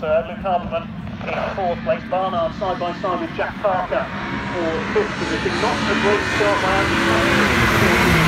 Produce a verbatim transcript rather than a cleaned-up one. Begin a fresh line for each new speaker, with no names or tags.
third, Luke Harperman in fourth place, Barnard side by side with Jack Parker for fifth position. Not a great start by Andy.